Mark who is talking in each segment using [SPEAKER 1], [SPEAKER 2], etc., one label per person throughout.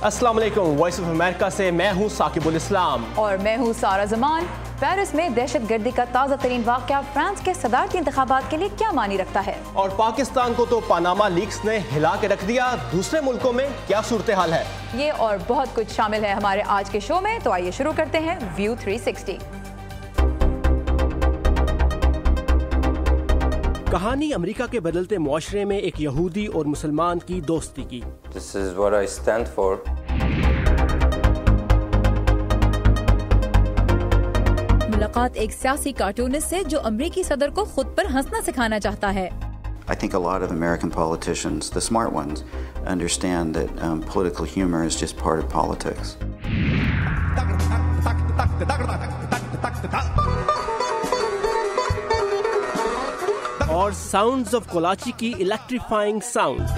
[SPEAKER 1] अस्सलाम वालेकुम। Voice of America से मैं हूं साकिबुल इस्लाम
[SPEAKER 2] और मैं हूं सारा जमान। पेरिस में दहशतगर्दी का ताज़ा तरीन वाक़या फ्रांस के सदारती इंतखाबात के लिए क्या मानी रखता है?
[SPEAKER 1] और पाकिस्तान को तो पनामा लीक्स ने हिला के रख दिया, दूसरे मुल्कों में क्या सूरत हाल है?
[SPEAKER 2] ये और बहुत कुछ शामिल है हमारे आज के शो में, तो आइए शुरू करते हैं व्यू 360।
[SPEAKER 1] कहानी अमेरिका के बदलते मुआशरे में एक यहूदी और मुसलमान की दोस्ती की।
[SPEAKER 3] This is what I stand for.
[SPEAKER 2] मुलाकात एक सियासी कार्टूनिस्ट से जो अमेरिकी सदर को खुद पर हंसना सिखाना चाहता है।
[SPEAKER 4] I think a lot of American politicians, the smart ones, understand that political humor is just part of politics.
[SPEAKER 1] और साउंड्स ऑफ कोलाची की इलेक्ट्रीफाइंग साउंड।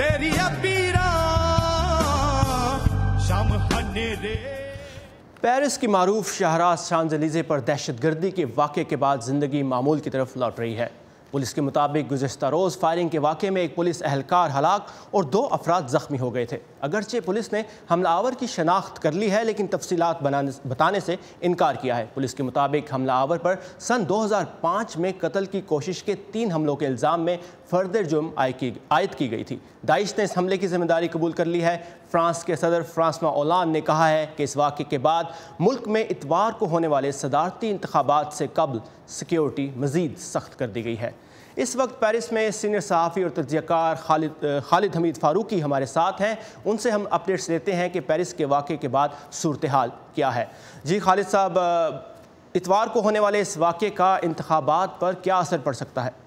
[SPEAKER 1] पेरिस की मारूफ शाहराह शांज़ेलीज़े पर दहशतगर्दी के वाक़े के बाद ज़िंदगी मामूल की तरफ लौट रही है। पुलिस के मुताबिक गुज़िश्ता रोज़ फायरिंग के वाक़े में एक पुलिस एहलकार हलाक और 2 अफराद ज़ख्मी हो गए थे। अगरचे पुलिस ने हमलावर की शनाख्त कर ली है, लेकिन तफसीलात बताने से इनकार किया है। पुलिस के मुताबिक हमलावर पर सन 2005 में कत्ल की कोशिश के 3 हमलों के इल्ज़ाम में फर्दर जुर्म आयद की गई थी। दाइश ने इस हमले की जिम्मेदारी कबूल कर ली है। फ्रांस के सदर फ्रांसवा ओलांद ने कहा है कि इस वाक़े के बाद मुल्क में इतवार को होने वाले सदारती इंतखाबात से कबल सिक्योरिटी मज़ीद सख्त कर दी गई है। इस वक्त पेरिस में सीनियर सहाफ़ी और तज्ज़ियाकार खालिद हमीद फ़ारूकी हमारे साथ हैं। उनसे हम अपडेट्स लेते हैं कि पेरिस के वाक़े के बाद सूरत हाल क्या है। जी खालिद साहब, इतवार को होने वाले इस वाक़े का इंतखाबात पर क्या असर पड़ सकता है?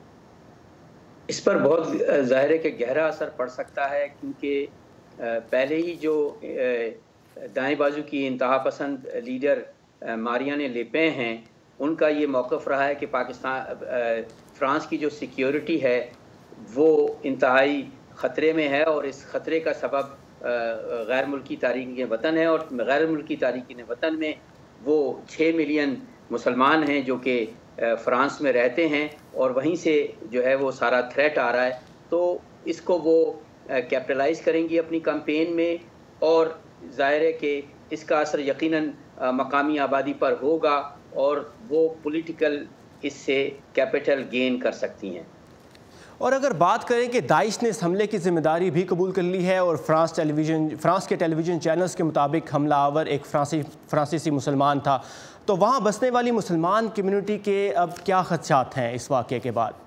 [SPEAKER 5] इस पर बहुत ज़ाहिर है कि गहरा असर पड़ सकता है, क्योंकि पहले ही जो दाएं बाजू की इंतहा पसंद लीडर मारियाने ले पेन हैं, उनका ये मौक़िफ़ रहा है कि फ्रांस की जो सिक्योरिटी है वो इंतहाई ख़तरे में है और इस ख़तरे का सबब गैर मुल्की तारीकीन वतन है। और गैर मुल्की तारीकीन वतन में वो 6 मिलियन मुसलमान हैं जो कि फ़्रांस में रहते हैं और वहीं से जो है वो सारा थ्रेट आ रहा है। तो इसको वो कैपिटलाइज़ करेंगी अपनी कैंपेन में और ज़ाहिर है कि इसका असर यकीनन मकामी आबादी पर होगा और वो पॉलिटिकल इससे कैपिटल गेन कर सकती हैं।
[SPEAKER 1] और अगर बात करें कि दाइश ने इस हमले की जिम्मेदारी भी कबूल कर ली है और फ्रांस के टेलीविज़न चैनल्स के मुताबिक हमलावर एक फ्रांसीसी मुसलमान था, तो वहाँ बसने वाली मुसलमान कम्युनिटी के अब क्या खदशात हैं इस वाक़े के बाद?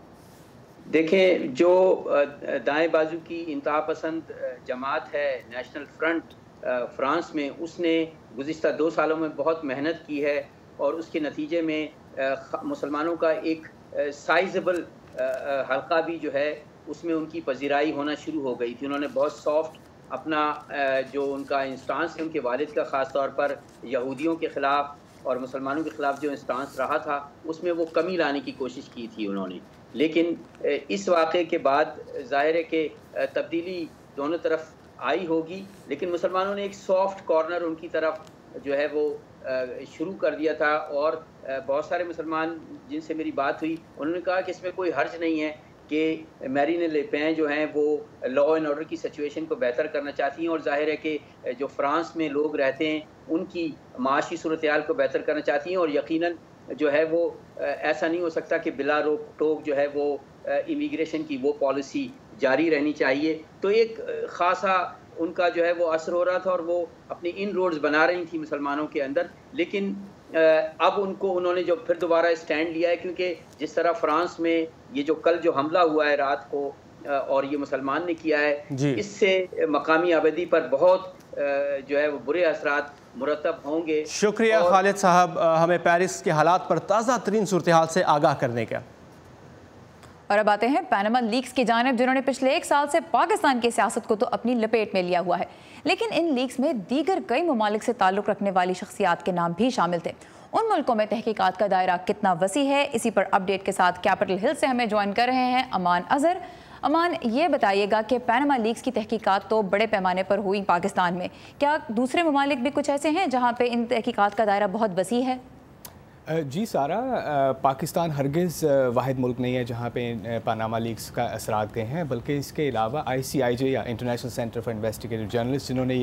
[SPEAKER 5] देखें, जो दाएं बाजू की इंतहा पसंद जमात है नेशनल फ्रंट फ्रांस में, उसने गुज़िश्ता 2 सालों में बहुत मेहनत की है और उसके नतीजे में मुसलमानों का एक साइजेबल हल्का भी जो है उसमें उनकी पजीराई होना शुरू हो गई थी। उन्होंने बहुत सॉफ्ट अपना जो उनका इंस्टांस है उनके वालिद का ख़ास तौर पर यहूदियों के ख़िलाफ़ और मुसलमानों के ख़िलाफ़ जो इंस्टांस रहा था उसमें वो कमी लाने की कोशिश की थी उन्होंने। लेकिन इस वाक़े के बाद ज़ाहिर है कि तब्दीली दोनों तरफ आई होगी, लेकिन मुसलमानों ने एक सॉफ्ट कॉर्नर उनकी तरफ जो है वो शुरू कर दिया था। और बहुत सारे मुसलमान जिनसे मेरी बात हुई उन्होंने कहा कि इसमें कोई हर्ज नहीं है कि मैरीने ले पेन जो हैं वो लॉ एंड ऑर्डर की सिचुएशन को बेहतर करना चाहती हैं और ज़ाहिर है कि जो फ्रांस में लोग रहते हैं उनकी माशी सूरत हाल को बेहतर करना चाहती हैं और यकीनन जो है वो ऐसा नहीं हो सकता कि बिला रोक टोक जो है वो इमिग्रेशन की वो पॉलिसी जारी रहनी चाहिए। तो एक ख़ासा उनका जो है वो असर हो रहा था और वो अपनी इन रोड्स बना रही थी मुसलमानों के अंदर। लेकिन अब उन्होंने जो फिर दोबारा स्टैंड लिया है, क्योंकि जिस तरह फ्रांस में ये जो कल जो हमला हुआ है रात को और ये मुसलमान ने किया है, इससे मकामी आबादी पर बहुत जो है वो बुरे असरात मुरतब होंगे।
[SPEAKER 1] शुक्रिया खालिद साहब, हमें पेरिस के हालात पर ताज़ा तरीन सूरत हाल से आगाह करने का।
[SPEAKER 2] और अब आते हैं पनामा लीक्स की जानिब, जिन्होंने पिछले 1 साल से पाकिस्तान की सियासत को तो अपनी लपेट में लिया हुआ है, लेकिन इन लीक्स में दीगर कई ममालिक से ताल्लुक़ रखने वाली शख्सियात के नाम भी शामिल थे। उन मुल्कों में तहकीकात का दायरा कितना वसी है, इसी पर अपडेट के साथ कैपिटल हिल से हमें ज्वाइन कर रहे हैं अमान अजहर। अमान, ये बताइएगा कि पनामा लीक्स की तहकीकात तो बड़े पैमाने पर हुई पाकिस्तान में, क्या दूसरे ममालिक भी कुछ ऐसे हैं जहाँ पे इन तहकीकात का दायरा बहुत वसी है?
[SPEAKER 6] जी सारा, पाकिस्तान हरगिज़ वाहिद मुल्क नहीं है जहाँ पे पनामा लीक्स का असरात गए हैं, बल्कि इसके अलावा ICIJ या international centre for investigative journalist, जिन्होंने ये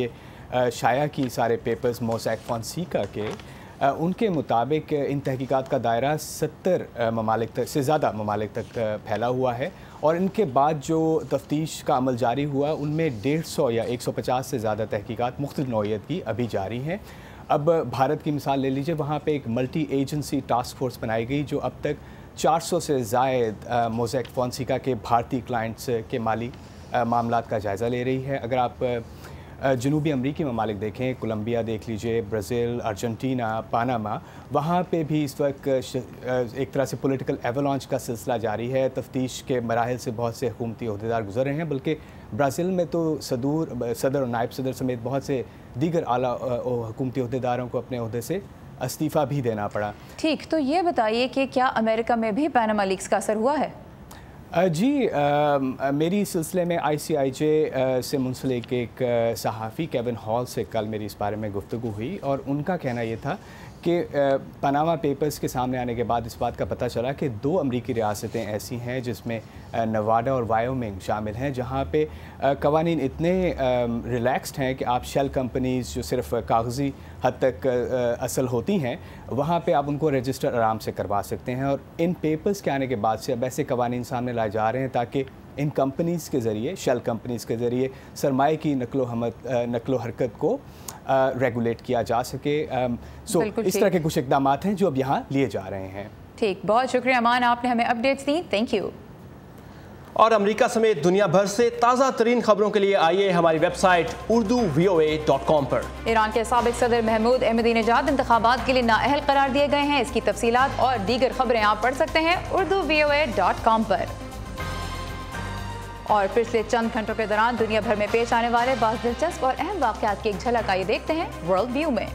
[SPEAKER 6] شائع کی سارے پیپرز موزیک فونسیکا کے، ان کے مطابق ان تحقیقات کا دائرہ 70 ممالک تک سے زیادہ ممالک تک پھیلا ہوا ہے، اور ان کے بعد جو تفتیش کا عمل جاری ہوا ان میں 150 یا 150 سے زیادہ تحقیقات مختلف نوعیت کی ابھی جاری ہیں۔ اب بھارت کی مثال لے لیجئے، وہاں پہ ایک ملٹی ایجنسی ٹاسک فورس بنائی گئی جو اب تک 400 سے زائد موزیک فونسیکا کے بھارتی کلائنٹس کے مالی معاملات کا جائزہ لے رہی ہے۔ اگر آپ جنوبی امریکی ممالک دیکھیں، کولمبیا دیکھ لیجئے، برازیل، ارجنٹینا، پاناما، وہاں پہ بھی اس وقت ایک طرح سے پولیٹیکل ایولانچ کا سلسلہ جاری ہے۔ تفتیش کے مراحل سے بہت سے حکومتی عہدیدار گزر رہے ہیں، بلکہ برازیل میں تو صدر اور نائب صدر سمیت بہت سے دیگر اعلیٰ حکومتی عہدیداروں کو اپنے عہدے سے استعفیٰ بھی دینا پڑا۔
[SPEAKER 2] ٹھیک، تو یہ بتائیے کہ کیا امریکہ میں بھی پیناما لیکس کا اثر ہوا ہے؟
[SPEAKER 6] جی، میری سلسلے میں ICIJ سے منسلک ایک صحافی کیون ہال سے کل میری اس بارے میں گفتگو ہوئی، اور ان کا کہنا یہ تھا کہ پاناما پیپرز کے سامنے آنے کے بعد اس بات کا پتہ چلا کہ 2 امریکی ریاستیں ایسی ہیں جس میں نواڈا اور وائیومنگ شامل ہیں، جہاں پہ قوانین اتنے ریلیکسڈ ہیں کہ آپ شیل کمپنیز جو صرف کاغذی حد تک اصل ہوتی ہیں، وہاں پہ آپ ان کو رجسٹر آرام سے کروا سکتے ہیں۔ اور ان پیپرز کے آنے کے بعد سے اب ایسے قوانین سامنے لائے جا رہے ہیں تاکہ ان کمپنیز کے ذریعے، شیل کمپنیز کے ذریعے سرمایہ کی نقل و حرکت کو ریگولیٹ کیا جا سکے۔ سو اس طرح کے کچھ اقدامات ہیں جو اب یہاں لیے جا رہے ہیں۔
[SPEAKER 2] ٹھیک، بہت شکریہ امان، آپ نے ہمیں اپڈیٹس دی، تھینک یو۔
[SPEAKER 1] اور امریکہ سمیت دنیا بھر سے تازہ ترین خبروں کے لیے آئیے ہماری ویب سائٹ urduvoa.com پر۔
[SPEAKER 2] ایران کے سابق صدر محمود احمدی نژاد انتخابات کے لیے نااہل قرار دیے گئے ہیں۔ اس کی تفصیلات اور دیگر خبریں آپ پڑھ سکتے ہیں urduvoa.com پر۔ اور پچھلے چند گھنٹوں کے دوران دنیا بھر میں پیش آنے والے بعض دلچسپ اور اہم واقعات کی ایک جھلک آئیے دیکھتے ہیں ورلڈ ویو میں۔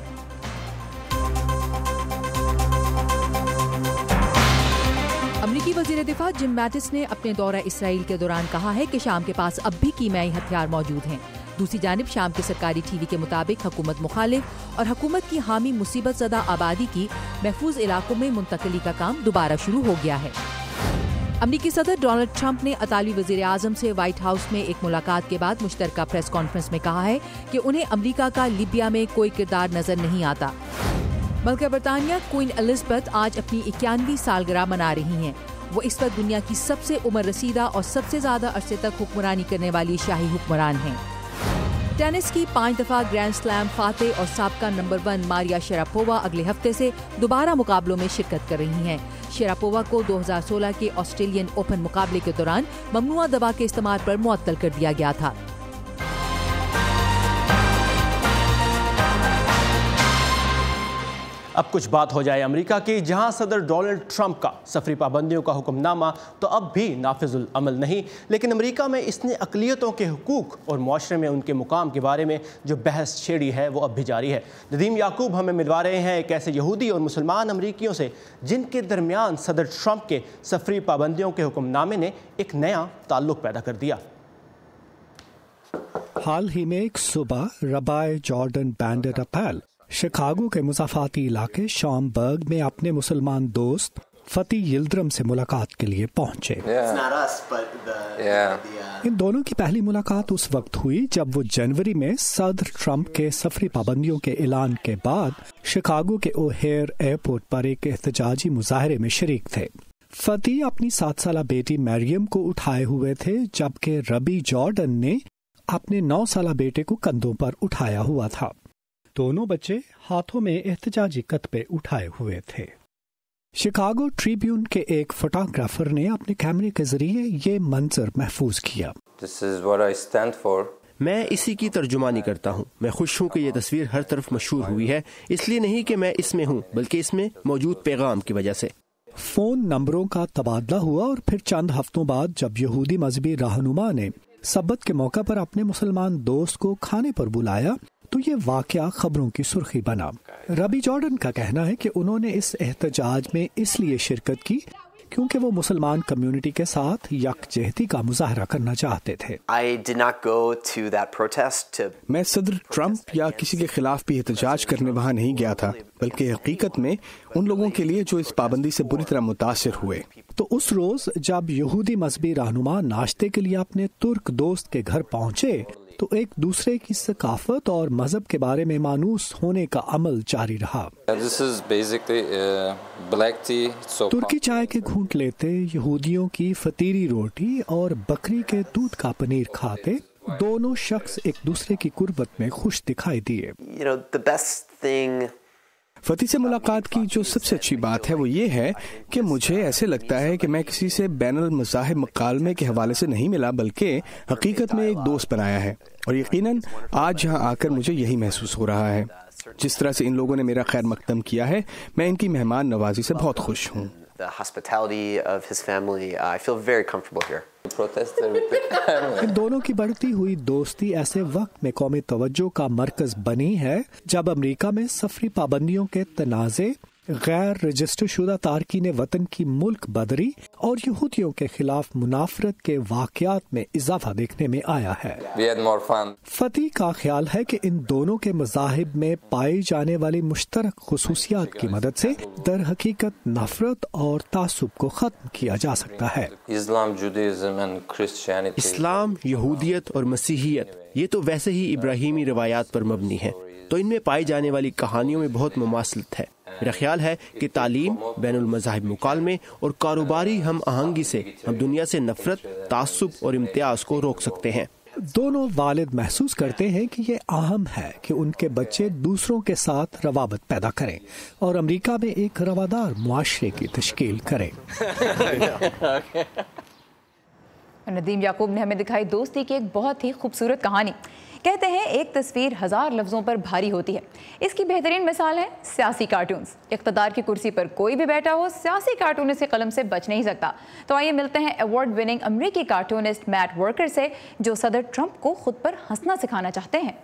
[SPEAKER 7] امریکی وزیر دفاع جم میٹس نے اپنے دورہ اسرائیل کے دوران کہا ہے کہ شام کے پاس اب بھی کیمیائی ہتھیار موجود ہیں۔ دوسری جانب شام کے سرکاری ٹی وی کے مطابق حکومت مخالف اور حکومت کی حامی مصیبت زدہ آبادی کی محفوظ علاقوں میں منتقلی کا کام دوبارہ شروع ہو گیا ہے۔ امریکی صدر ڈونلڈ ٹرمپ نے اطالوی وزیر اعظم سے وائٹ ہاؤس میں ایک ملاقات کے بعد مشترکہ پریس کانفرنس میں کہا ہے کہ انہیں امریکہ کا لیبیا میں کوئی کردار نظر نہیں آتا۔ ملکہ برطانیہ کوئین الزبتھ آج اپنی 91ویں سالگرہ منا رہی ہیں۔ وہ اس وقت دنیا کی سب سے عمر رسیدہ اور سب سے زیادہ عرصے تک حکمرانی کرنے والی شاہی حکمران ہیں۔ ٹینس کی 5 دفعہ گرینڈ سلیم فاتح اور سابقہ نمبر 1 ماریا شراپووا اگلے ہفتے سے دوبارہ مقابلوں میں شرکت کر رہی ہیں۔ شراپووا کو 2016 کے آسٹریلین اوپن مقابلے کے دوران ممنوعہ دوا کے استعمال پر معطل کر دیا گیا تھا۔
[SPEAKER 1] اب کچھ بات ہو جائے امریکہ کی، جہاں صدر ڈونلڈ ٹرمپ کا سفری پابندیوں کا حکم نامہ تو اب بھی نافذ العمل نہیں، لیکن امریکہ میں اس نے اقلیتوں کے حقوق اور معاشرے میں ان کے مقام کے بارے میں جو بحث چھیڑی ہے وہ اب بھی جاری ہے۔ ندیم یعقوب ہمیں ملوا رہے ہیں ایک ایسے یہودی اور مسلمان امریکیوں سے جن کے درمیان صدر ٹرمپ کے سفری پابندیوں کے حکم نامے نے ایک نیا تعلق پیدا کر دیا۔
[SPEAKER 8] حال ہی میں ایک صبح rabbi Jordan Bender Appell Chicago کے مضافاتی علاقے شامبرگ میں اپنے مسلمان دوست فتح یلدرم سے ملاقات کے لیے پہنچے۔ ان دونوں کی پہلی ملاقات اس وقت ہوئی جب وہ جنوری میں صدر ٹرمپ کے سفری پابندیوں کے اعلان کے بعد شکاگو کے اوہیر ایئرپورٹ پر ایک احتجاجی مظاہرے میں شریک تھے۔ فتح اپنی 7 سالہ بیٹی مریم کو اٹھائے ہوئے تھے، جبکہ ربی جارڈن نے اپنے 9 سالہ بیٹے کو کندھوں پر اٹھایا ہوا تھا۔ دونوں بچے ہاتھوں میں احتجاجی کتبے اٹھائے ہوئے تھے۔ شکاگو ٹریبیون کے ایک فوٹوگرافر نے اپنے کیمرے کے ذریعے یہ منظر محفوظ کیا۔
[SPEAKER 3] This is what I stand for.
[SPEAKER 1] میں اسی کی ترجمانی کرتا ہوں۔ میں خوش ہوں کہ یہ تصویر ہر طرف مشہور ہوئی ہے، اس لیے نہیں کہ میں اس میں ہوں بلکہ اس میں موجود پیغام کی وجہ سے۔
[SPEAKER 8] فون نمبروں کا تبادلہ ہوا اور پھر چند ہفتوں بعد جب یہودی مذہبی رہنما نے سبت کے موقع پر اپنے مسلمان دوست کو کھانے پر بلایا تو یہ واقعہ خبروں کی سرخی بنا۔ ربی جارڈن کا کہنا ہے کہ انہوں نے اس احتجاج میں اس لیے شرکت کی کیونکہ وہ مسلمان کمیونٹی کے ساتھ یکجہتی کا مظاہرہ کرنا چاہتے تھے۔
[SPEAKER 6] میں صدر ٹرمپ یا کسی کے خلاف بھی احتجاج کرنے وہاں نہیں گیا تھا، بلکہ حقیقت میں ان لوگوں کے لیے جو اس پابندی سے بری طرح متاثر ہوئے۔
[SPEAKER 8] तो उस रोज जब यहूदी मजहबी रहनुमा नाश्ते के लिए अपने तुर्क दोस्त के घर पहुंचे तो एक दूसरे की सकाफत और मजहब के बारे में मानूस होने का अमल जारी रहा। तुर्की चाय के घूंट लेते, यहूदियों की फतीरी रोटी और बकरी के दूध का पनीर खाते दोनों शख्स एक दूसरे की कुर्बत में खुश दिखाई दिए।
[SPEAKER 9] फती से मुलाकात की जो सबसे अच्छी बात है वो ये है कि मुझे ऐसे लगता है कि मैं किसी से बैनुल मज़ाहिब मकालमे के हवाले से नहीं मिला, बल्कि हकीकत में एक दोस्त बनाया है। और यकीनन आज यहाँ आकर मुझे यही महसूस हो रहा है। जिस तरह से इन लोगों ने मेरा खैर मकदम किया है, मैं इनकी मेहमान नवाजी से बहुत खुश हूँ।
[SPEAKER 8] इन दोनों की बढ़ती हुई दोस्ती ऐसे वक्त में कौमी तवज्जो का मरकज बनी है जब अमेरिका में सफरी पाबंदियों के तनाज़े, गैर रजिस्टर शुदा तारकीन वतन की मुल्क बदरी और यहूदियों के खिलाफ मुनाफरत के वाक़यात में इजाफा देखने में आया है। फती का ख्याल है कि इन दोनों के मज़ाहिब में पाई जाने वाली मुश्तरक खुसूसियात की मदद से दर हकीकत नफरत और तासुब को खत्म किया जा सकता है।
[SPEAKER 1] इस्लाम, यहूदियत और मसीहियत ये तो वैसे ही इब्राहिमी रवायात पर मबनी है, तो इनमें पाई जाने वाली कहानियों में बहुत मुमासलत है। मेरा ख्याल है कि तालीम, बैनुल मज़ाहिब मुकालमे और कारोबारी हम आहंगी से हम दुनिया से नफरत, तासुब और इम्तियाज को रोक सकते हैं।
[SPEAKER 8] दोनों वालिद महसूस करते हैं कि ये अहम है कि उनके बच्चे दूसरों के साथ रवाबत पैदा करें और अमेरिका में एक रवादार मुआशरे की तश्कील करें।
[SPEAKER 2] नदीम याकूब ने हमें दिखाई दोस्ती की एक बहुत ही खूबसूरत कहानी। कहते हैं एक तस्वीर 1000 लफ्ज़ों पर भारी होती है। इसकी बेहतरीन मिसाल है सियासी कार्टून्स। इक़्तिदार की कुर्सी पर कोई भी बैठा हो, सियासी कार्टूनिस्ट के कलम से बच नहीं सकता। तो आइए मिलते हैं अवार्ड विनिंग अमरीकी कार्टूनिस्ट मैट वर्कर से, जो सदर ट्रंप को खुद पर हंसना सिखाना चाहते हैं।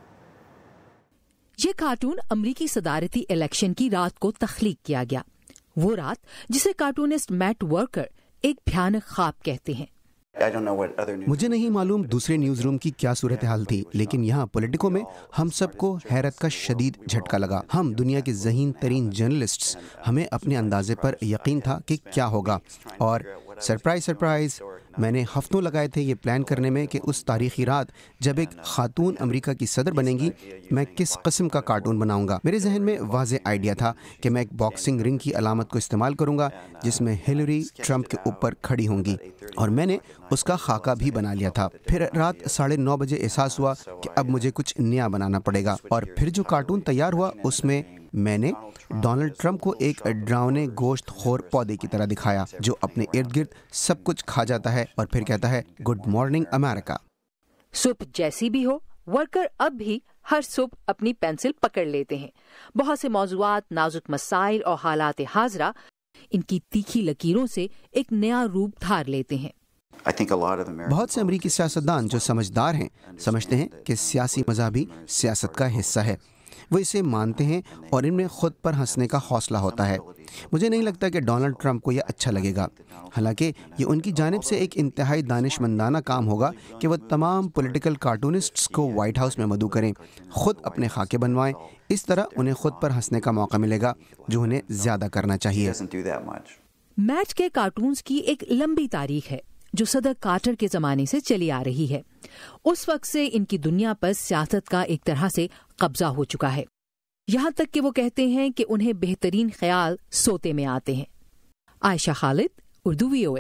[SPEAKER 7] ये कार्टून अमरीकी सदारती इलेक्शन की रात को तख्लीक किया गया, वो रात जिसे कार्टूनिस्ट मैट वर्कर एक भयानक ख्वाब कहते हैं।
[SPEAKER 10] मुझे नहीं मालूम दूसरे न्यूज़ रूम की क्या सूरत हाल थी, लेकिन यहाँ पॉलिटिको में हम सबको हैरत का शदीद झटका लगा। हम दुनिया के ज़हीन तरीन जर्नलिस्ट्स, हमें अपने अंदाजे पर यकीन था कि क्या होगा, और सरप्राइज़ मैंने हफ्तों लगाए थे ये प्लान करने में कि उस तारीखी रात जब एक खातून अमेरिका की सदर बनेंगी, मैं किस किस्म का कार्टून बनाऊंगा। मेरे जहन में वाज़े आइडिया था कि मैं एक बॉक्सिंग रिंग की अलामत को इस्तेमाल करूंगा जिसमें हिलरी ट्रंप के ऊपर खड़ी होंगी, और मैंने उसका खाका भी बना लिया था। फिर रात 9:30 बजे एहसास हुआ कि अब मुझे कुछ नया बनाना पड़ेगा, और फिर जो कार्टून तैयार हुआ उसमें मैंने डोनाल्ड ट्रंप को एक डरावने गोश्त खोर पौधे की तरह दिखाया जो अपने इर्द गिर्द सब कुछ खा जाता है और फिर कहता है गुड मॉर्निंग अमेरिका।
[SPEAKER 7] सुबह जैसी भी हो, वर्कर अब भी हर सुबह अपनी पेंसिल पकड़ लेते हैं। बहुत से मौज़ूआत, नाजुक मसाइल और हालात हाज़रा इनकी तीखी लकीरों से एक नया रूप धार लेते हैं।
[SPEAKER 10] बहुत से अमरीकी सियासतदान जो समझदार हैं समझते हैं कि सियासी मज़ा भी सियासत का हिस्सा है। वो इसे मानते हैं और इनमें खुद पर हंसने का हौसला होता है। मुझे नहीं लगता कि डोनाल्ड ट्रंप को यह अच्छा लगेगा, हालांकि ये उनकी जानिब से एक इंतहाई दानिशमंदाना काम होगा कि वह तमाम पॉलिटिकल कार्टूनिस्ट्स को वाइट हाउस में मदऊ करें, खुद अपने खाके बनवाएं। इस तरह उन्हें खुद पर हंसने का मौका मिलेगा, जो उन्हें ज़्यादा करना चाहिए।
[SPEAKER 7] मैच के कार्टून्स की एक लंबी तारीख है जो सदर कार्टर के ज़माने से चली आ रही है। उस वक्त से इनकी दुनिया पर सियासत का एक तरह से कब्जा हो चुका है, यहाँ तक कि वो कहते हैं कि उन्हें बेहतरीन ख्याल सोते में आते हैं। आयशा खालिद, उर्दू VOA।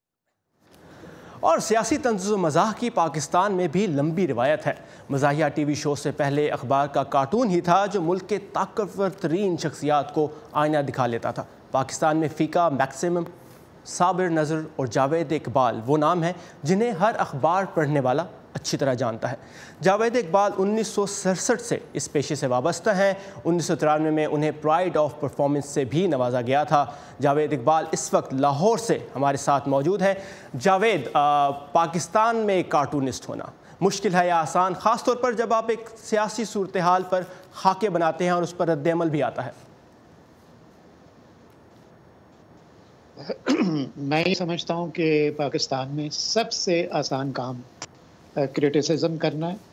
[SPEAKER 1] और सियासी तंज़ुज़ मज़ाह की पाकिस्तान में भी लंबी रिवायत है। मज़ाहिया TV शो से पहले अखबार का कार्टून ही था जो मुल्क के ताकतवर तरीन शख्सियात को आईना दिखा लेता था। पाकिस्तान में फ़ीका, मैक्सिमम, साबिर नज़र और जावेद इकबाल वो नाम हैं जिन्हें हर अखबार पढ़ने वाला अच्छी तरह जानता है। जावेद इकबाल 1967 से इस पेशे से वाबस्ता हैं। 1993 में उन्हें प्राइड ऑफ परफॉर्मेंस से भी नवाजा गया था। जावेद इकबाल इस वक्त लाहौर से हमारे साथ मौजूद हैं। जावेद, पाकिस्तान में कार्टूनिस्ट होना मुश्किल है या आसान, ख़ास तौर पर जब आप एक सियासी सूरत हाल पर खाके बनाते हैं और उस पर रद्द-ए-अमल भी आता है?
[SPEAKER 11] मैं ये समझता हूँ कि पाकिस्तान में सबसे आसान काम क्रिटिसिज्म करना है,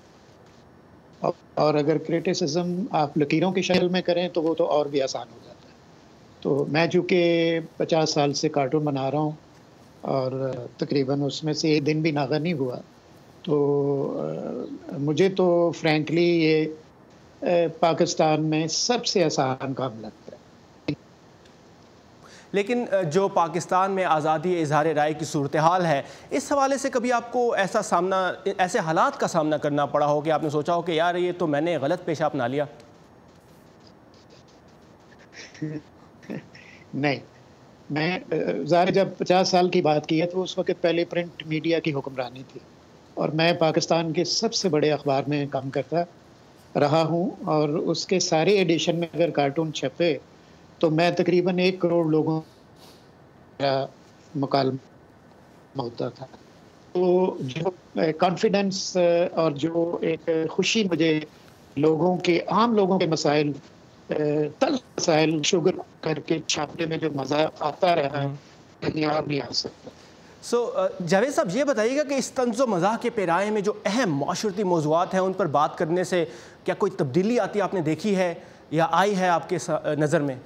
[SPEAKER 11] और अगर क्रिटिसिज्म आप लकीरों की शक्ल में करें तो वो तो और भी आसान हो जाता है। تو میں چونکہ 50 سال سے کارٹون بنا رہا ہوں اور تقریباً اس میں سے ایک دن بھی ناغہ نہیں ہوا، تو مجھے تو فرینکلی یہ پاکستان میں سب سے آسان کام لگتا ہے۔
[SPEAKER 1] لیکن جو پاکستان میں آزادی اظہار رائے کی صورتحال ہے، اس حوالے سے کبھی آپ کو ایسے حالات کا سامنا کرنا پڑا ہو کہ آپ نے سوچا ہو کہ یار یہ تو میں نے غلط پیشہ اپنا لیا؟
[SPEAKER 11] نہیں، میں ظاہر جب 50 سال کی بات کی ہے تو اس وقت پہلے پرنٹ میڈیا کی حکمرانی تھی، اور میں پاکستان کے سب سے بڑے اخبار میں کام کرتا رہا ہوں، اور اس کے سارے ایڈیشن میں اگر کارٹون چھپے تو میں تقریباً 1 کروڑ لوگوں کا مکالمہ ہوتا تھا۔ تو جو کانفیڈنس اور جو ایک خوشی مجھے لوگوں کے عام لوگوں کے مسائل تلخ مسائل شوگر کر کے چھاپنے میں جو مزہ آتا رہا ہے کہیں اور نہیں آ سکتا۔
[SPEAKER 1] جاوید صاحب یہ بتائیے گا کہ اس طنز و مزاح کے پیرائے میں جو اہم معاشرتی موضوعات ہیں ان پر بات کرنے سے کیا کوئی تبدیلی آتی آپ نے دیکھی ہے یا آئی ہے آپ کے نظر میں؟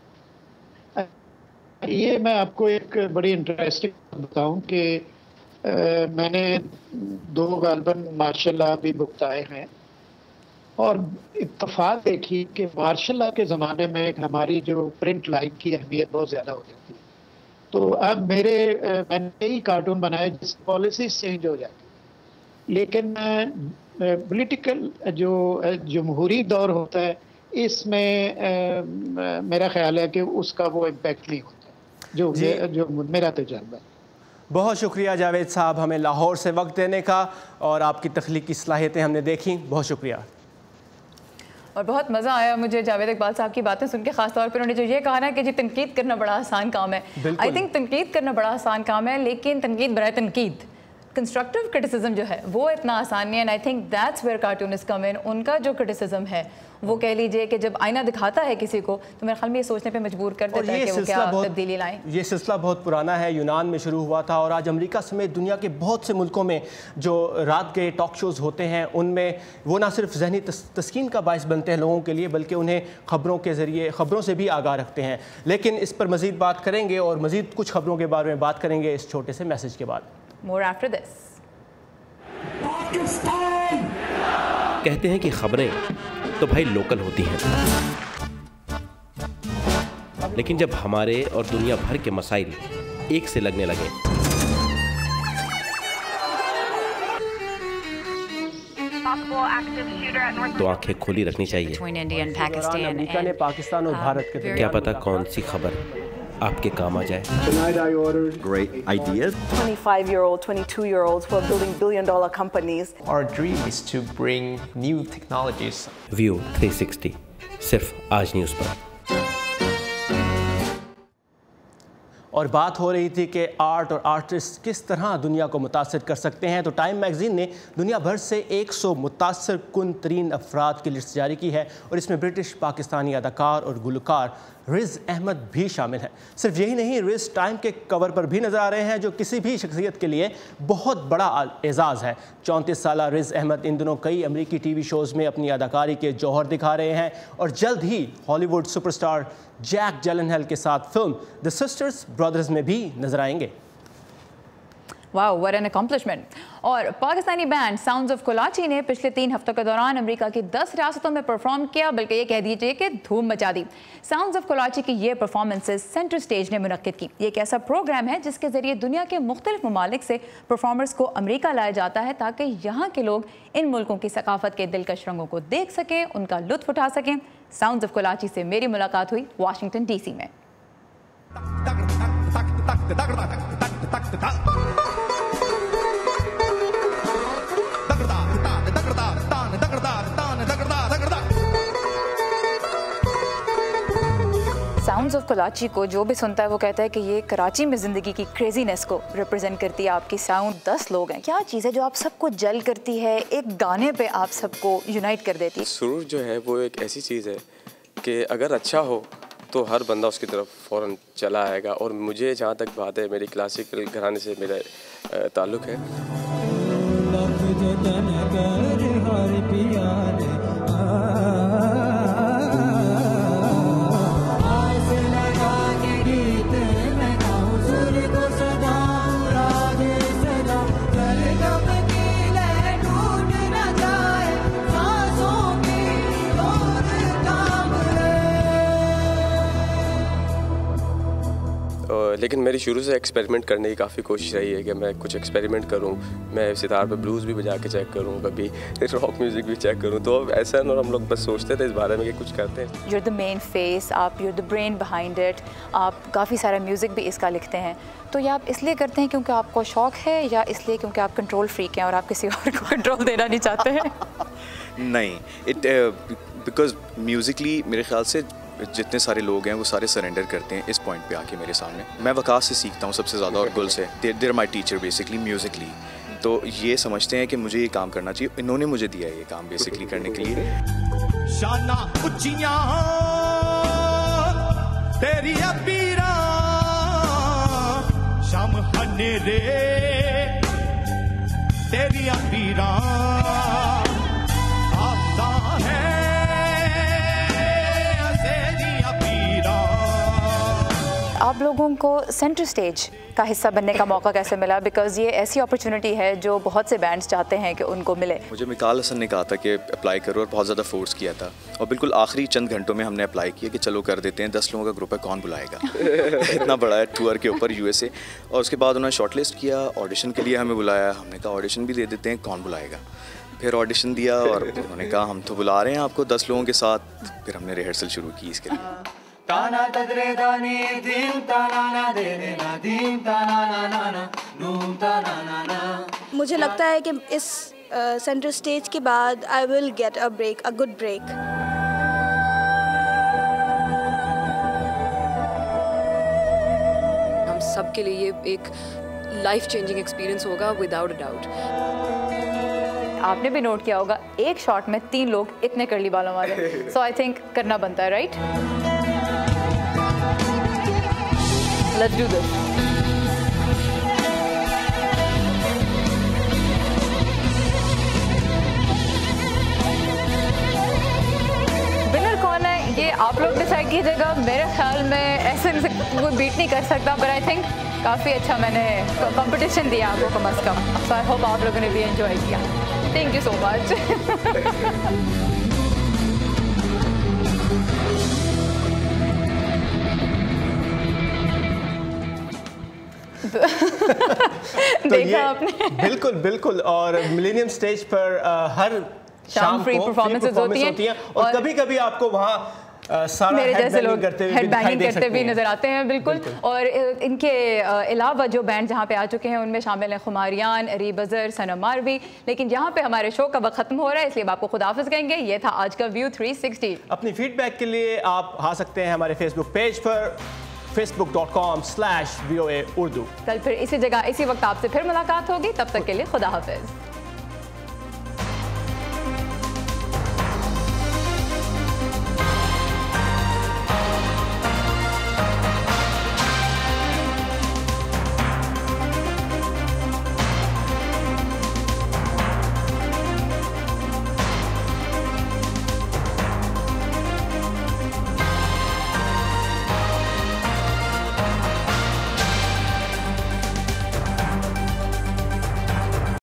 [SPEAKER 11] یہ میں آپ کو ایک بڑی انٹرسٹنگ بتاؤں کہ میں نے 2 غالباً مارشل لا بھی بکتائے ہیں، اور اتفاق دیکھی کہ مارشل لا کے زمانے میں ہماری جو پرنٹ لائن کی اہمیت بہت زیادہ ہو جاتی ہے، تو اب میں نے کئی کارٹون بنائے جس پالیسیز چینج ہو جاتی، لیکن پولیٹیکل جو جمہوری دور ہوتا ہے اس میں میرا خیال ہے کہ اس کا وہ امپیکٹ نہیں ہوتا جو میرا تجربہ ہے۔
[SPEAKER 1] بہت شکریہ جاوید صاحب ہمیں لاہور سے وقت دینے کا، اور آپ کی تخلیقی صلاحیتیں ہم نے دیکھیں، بہت شکریہ۔
[SPEAKER 2] اور بہت مزہ آیا مجھے جاوید اقبال صاحب کی باتیں سن کے، خاص طور پر انہوں نے جو یہ کہا نا کہ جی تنقید کرنا بڑا آسان کام ہے۔ آئی تھنک تنقید کرنا بڑا آسان کام ہے، لیکن تنقید برائے تنقید، کنسٹرکٹیو کرٹیسزم جو ہے وہ اتنا آسان نہیں ہے، and I think that's where cartoonist come in. ان کا جو کرٹیسزم ہے وہ کہہ لیجئے کہ جب آئینہ دکھاتا ہے کسی کو تو میرے خیال میں یہ سوچنے پہ مجبور کر دیتا ہے کہ وہ کیا تبدیلی لائیں۔
[SPEAKER 1] یہ سلسلہ بہت پرانا ہے، یونان میں شروع ہوا تھا، اور آج امریکہ سمیت دنیا کے بہت سے ملکوں میں جو رات کے ٹاک شوز ہوتے ہیں ان میں وہ نہ صرف ذہنی تسکین کا باعث بنتے ہیں لوگوں کے لیے، بلکہ انہیں خبروں کے ذریعے خبروں سے بھی آگاہ رکھتے ہیں۔ لیکن اس پر مزید بات کریں گے، اور مزید کچھ خبروں کے بارے میں بات کریں گے اس چھوٹے سے میسج کے بعد۔
[SPEAKER 2] More after this.
[SPEAKER 12] کہتے ہیں کہ خبریں تو بھائی لوکل ہوتی ہیں، لیکن جب ہمارے اور دنیا بھر کے مسائل ایک سے لگنے لگے تو آنکھیں کھلی رکھنی چاہیے۔
[SPEAKER 1] امریکہ نے پاکستان اور بھارت کے
[SPEAKER 12] کیا پتہ کون سی خبر آپ کے کام آ جائے۔
[SPEAKER 13] Tonight I ordered
[SPEAKER 14] great ideas.
[SPEAKER 13] 25-year-old, 22-year-olds who are building billion-dollar companies.
[SPEAKER 15] Our dream is to bring new technologies.
[SPEAKER 12] View 360 صرف آج نیوز پر۔
[SPEAKER 1] اور بات ہو رہی تھی کہ آرٹ اور آرٹسٹ کس طرح دنیا کو متاثر کر سکتے ہیں، تو ٹائم میگزین نے دنیا بھر سے 100 متاثر کن ترین افراد کی لسٹ جاری کی ہے، اور اس میں برٹش پاکستانی اداکار اور گلوکار رز احمد بھی شامل ہیں۔ صرف یہی نہیں، رز ٹائم کے کور پر بھی نظر آ رہے ہیں، جو کسی بھی شخصیت کے لیے بہت بڑا اعزاز ہے۔ 34 سالہ رز احمد ان دنوں کئی امریکی ٹی وی شوز میں اپنی اداکاری کے جوہر دکھا رہے ہیں، اور جلد ہی Hollywood super star Jake Gyllenhaal کے ساتھ فلم دی سسٹرز برادرز میں بھی نظر آئیں گے۔
[SPEAKER 2] واو، what an accomplishment۔ اور Pakistani band sounds of Kolachi نے پچھلے 3 ہفتوں کے دوران امریکہ کی 10 ریاستوں میں پرفارم کیا، بلکہ یہ کہہ دیجئے کہ دھوم مچا دی۔ ساؤنڈز آف کلاچی کی یہ پرفارمنسز سینٹر سٹیج نے منعقد کی۔ یہ ایک ایسا پروگرام ہے جس کے ذریعے دنیا کے مختلف ممالک سے پرفارمرز کو امریکہ لایا جاتا ہے، تاکہ یہاں کے لوگ ان ملکوں کی ثقافت کے دلکش رنگوں کو دیکھ سکیں، ان کا لطف اٹھا سکیں۔ ساؤنڈز آف کلاچی سے میری ملاقات ہوئی واشنگٹن ڈی سی میں۔ ساؤنڈز آف کراچی کو جو بھی سنتا ہے وہ کہتا ہے کہ یہ کراچی میں زندگی کی کریزینس کو ریپرزینٹ کرتی ہے۔ آپ کی ساؤنڈ 10 لوگ ہیں، کیا چیز ہے جو آپ سب کو جل کرتی ہے، ایک گانے پہ آپ سب کو یونائٹ کر دیتی ہے؟
[SPEAKER 16] سرور جو ہے وہ ایک ایسی چیز ہے کہ اگر اچھا ہو تو ہر بندہ اس کی طرف فوراً چلا آئے گا، اور مجھے جہاں تک بات ہے میری کلاسیکل گھرانے سے میرا تعلق ہے۔ लेकिन मेरी शुरू से एक्सपेरिमेंट करने की काफ़ी कोशिश रही है कि मैं कुछ एक्सपेरिमेंट करूं, मैं सितार पे ब्लूज़ भी बजा के चेक करूं, कभी रॉक म्यूज़िक भी चेक करूं। तो ऐसा ना हम लोग बस सोचते थे इस बारे में कि कुछ करते हैं।
[SPEAKER 2] You're the main face, आप you're the brain behind it, आप काफ़ी सारा म्यूज़िक भी इसका लिखते हैं, तो ये आप इसलिए करते हैं क्योंकि आपको शौक़ है या इसलिए क्योंकि आप कंट्रोल फ्रीक हैं और आप किसी और को कंट्रोल देना नहीं चाहते हैं?
[SPEAKER 14] नहीं, बिकॉज म्यूज़िकली मेरे ख्याल से जितने सारे लोग हैं वो सारे सरेंडर करते हैं इस पॉइंट पे आके मेरे सामने। मैं वकास से सीखता हूँ सबसे ज़्यादा और गुल से, they're my teacher basically musically. तो ये समझते हैं कि मुझे ये काम करना चाहिए, इन्होंने मुझे दिया है ये काम बेसिकली करने के लिए।
[SPEAKER 17] शाना उच्चियां तेरी अबीरा शाम हनेरे तेरी अबीरा आता है
[SPEAKER 2] आप लोगों को सेंटर स्टेज का हिस्सा बनने का मौका कैसे मिला? बिकॉज ये ऐसी अपॉर्चुनिटी है जो बहुत से बैंड्स चाहते हैं कि उनको मिले।
[SPEAKER 14] मुझे मिकाल हसन ने कहा था कि अप्लाई करो और बहुत ज़्यादा फोर्स किया था, और बिल्कुल आखिरी चंद घंटों में हमने अप्लाई किया कि चलो कर देते हैं, 10 लोगों का ग्रुप है, कौन बुलाएगा। इतना बड़ा है टूर के ऊपर USA। और उसके बाद उन्होंने शॉर्ट लिस्ट किया, ऑडिशन के लिए हमें बुलाया, हमने कहा ऑडिशन भी दे देते हैं, कौन बुलाएगा। फिर ऑडिशन दिया और उन्होंने कहा हम तो बुला रहे हैं आपको 10 लोगों के साथ। फिर हमने रिहर्सल शुरू की इसके लिए।
[SPEAKER 17] ताना तदरे दानी दीम ताना ना दे देना दीम ताना ना ना ना नूम ताना ना ना।
[SPEAKER 18] मुझे लगता है कि इस सेंटर स्टेज के बाद I will get a break, a good break.
[SPEAKER 19] हम सब के लिए ये एक लाइफ चेंजिंग एक्सपीरियंस होगा विदाउट अ डाउट।
[SPEAKER 2] आपने भी नोट किया होगा एक शॉट में 3 लोग इतने कर्ली बालों वाले, सो आई थिंक करना बनता है, right? Let's do this. Winner कौन है ये आप लोग डिसाइड कीजिएगा। मेरे ख्याल में ऐसे कोई बीट नहीं कर सकता, पर आई थिंक काफ़ी अच्छा मैंने कंपटीशन दिया आपको कम अज़ कम। सो आई होप आप लोगों ने भी एंजॉय किया। Thank you so much.
[SPEAKER 1] तो ये आपने बिल्कुल बिल्कुल, और मिलेनियम स्टेज पर हर शाम
[SPEAKER 2] फ्री परफॉर्मेंसेस होती हैं
[SPEAKER 1] और कभी-कभी आपको वहाँ सारा
[SPEAKER 2] मेरे जैसे लोग
[SPEAKER 1] हेडबैंगिंग
[SPEAKER 2] करते भी नजर आते हैं। बिल्कुल। और इनके अलावा जो बैंड जहाँ पे आ चुके हैं उनमें शामिल हैं खुमारियान, अरीब अज़हर, सनम मारवी। लेकिन यहाँ पे हमारे शो का वक्त खत्म हो रहा है, इसलिए आपको खुदाफिज कहेंगे। ये था आज का व्यू 360।
[SPEAKER 1] अपनी फीडबैक के लिए आप आ सकते हैं हमारे फेसबुक पेज पर facebook.com/VOA Urdu।
[SPEAKER 2] कल फिर इसी जगह इसी वक्त आपसे फिर मुलाकात होगी, तब तक के लिए खुदा हाफिज।